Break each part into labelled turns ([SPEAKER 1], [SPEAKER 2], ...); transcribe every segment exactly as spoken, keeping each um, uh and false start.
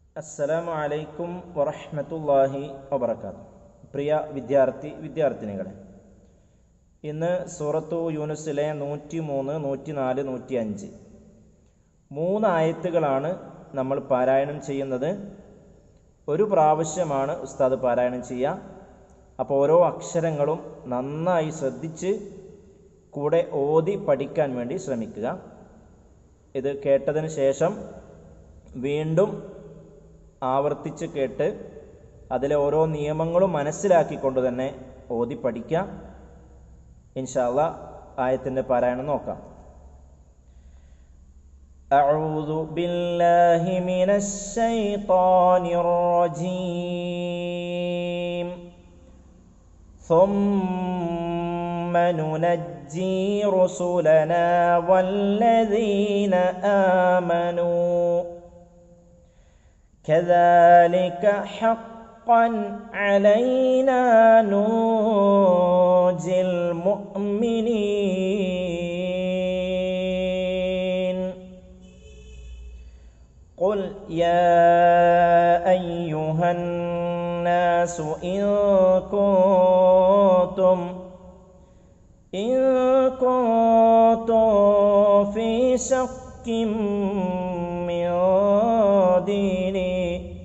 [SPEAKER 1] അസ്സലാമു അലൈക്കും വറഹ്മത്തുള്ളാഹി വബറകാതുഹു. പ്രിയ വിദ്യാർത്ഥി വിദ്യാർത്ഥിനികളെ, ഇന്ന് സൂറത്തു യൂനുസിലെ നൂറ്റി മൂന്ന് നൂറ്റി നാല് നൂറ്റി അഞ്ച് മൂന്ന് ആയത്തുകളാണ് നമ്മൾ പാരായണം ചെയ്യുന്നത്. ഒരു പ്രാവശ്യമാണ് ഉസ്താദ് പാരായണം ചെയ്യുക. അപ്പോൾ ഓരോ അക്ഷരങ്ങളും നന്നായി ശ്രദ്ധിച്ച് കൂടെ ഓതി പഠിക്കാൻ വേണ്ടി ശ്രമിക്കുക. ഇത് കേട്ടതിന് ശേഷം വീണ്ടും ആവർത്തിച്ച് കേട്ട് അതിലെ ഓരോ നിയമങ്ങളും മനസ്സിലാക്കിക്കൊണ്ട് തന്നെ ഓതി പഠിക്കാം. ഇൻഷാ അല്ലാഹ് ആയത്തിൻ്റെ പാരായണം നോക്കാം. അഊദു ബില്ലാഹി മിനശ് ശൈത്വാനിർ റജീം. ثم ننجي رسلنا والذين آمنوا كذلك حقا علينا ننجي المؤمنين. قل يا أيها الناس إن كنتم إن كنتم في شك من ديني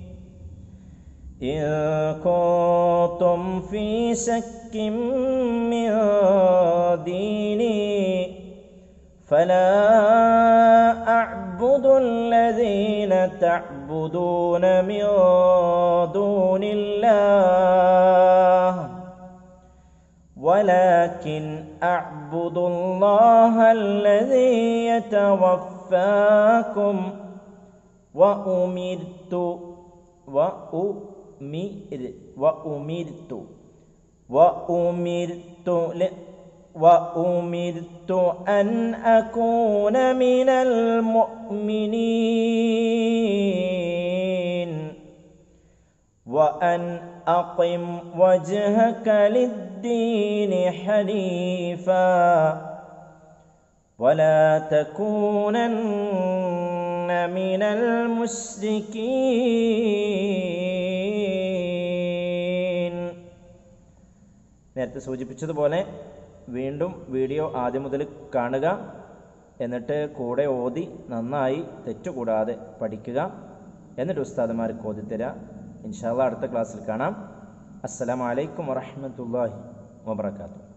[SPEAKER 1] إن كنتم في شك من ديني فلا أعبد الذين تعبدون من دون الله ولكن أعبد الله الذي يتوفاكم وأمرت وأمر وأمرت وأمرت وأمرت أن أكون من المؤمنين وأن أقم وجهك للدين حنيفا ولا تكونن من المشركين. നേരത്തെ സൂചിപ്പിച്ചതുപോലെ വീണ്ടും വീഡിയോ ആദ്യം മുതൽ കാണുക. എന്നിട്ട് കൂടെ ഓതി നന്നായി തെറ്റുകൂടാതെ പഠിക്കുക. എന്നിട്ട് ഉസ്താദുമാർക്ക് ഓതിത്തരാം. ഇൻഷാ അല്ലാഹ് അടുത്ത ക്ലാസ്സിൽ കാണാം. അസ്സലാമു അലൈക്കും വറഹ്മത്തുള്ളാഹി വബറകാതുഹു.